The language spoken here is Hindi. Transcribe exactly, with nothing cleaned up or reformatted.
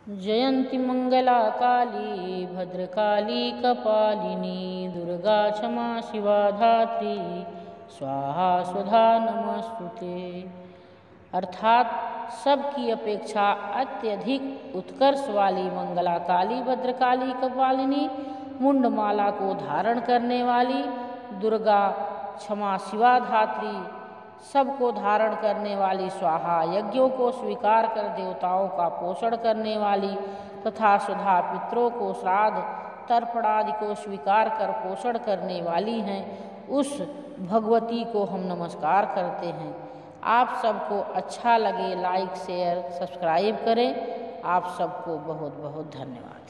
जयंती मंगला काली भद्रकाली कपालिनी दुर्गा क्षमा शिवा धात्री स्वाहा स्वधा नमस्तुते। अर्थात सबकी अपेक्षा अत्यधिक उत्कर्ष वाली मंगला काली भद्रकाली कपालिनी, मुंडमाला को धारण करने वाली दुर्गा, क्षमा शिवा धात्री, सबको धारण करने वाली स्वाहा, यज्ञों को स्वीकार कर देवताओं का पोषण करने वाली तथा सुधा, पितरों को श्राद्ध तर्पण आदि को स्वीकार कर पोषण करने वाली हैं, उस भगवती को हम नमस्कार करते हैं। आप सबको अच्छा लगे लाइक शेयर सब्सक्राइब करें। आप सबको बहुत बहुत धन्यवाद।